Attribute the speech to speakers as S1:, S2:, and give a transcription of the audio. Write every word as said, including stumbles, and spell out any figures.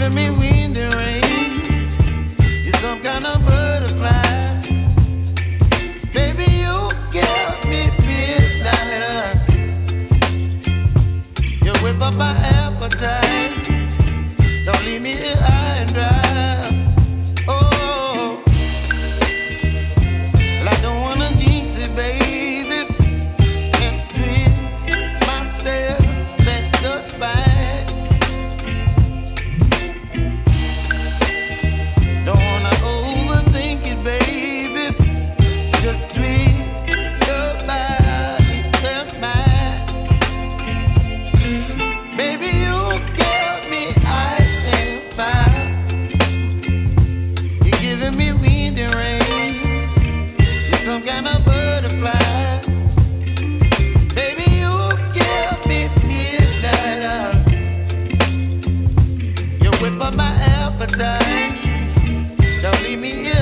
S1: giving me wind and rain. You're some kind of butterfly. Baby, you give me midnight. You whip up my appetite. Don't leave me here high and dry. Oh, well, I don't wanna jinx it, baby, and twist myself at the spine. Don't wanna overthink it, baby. It's just twist your body and mine. Baby, you give me ice and fire. You're giving me wind and rain. You're some kind of butterfly. Baby, you give me midnight. You whip up my appetite. Don't leave me here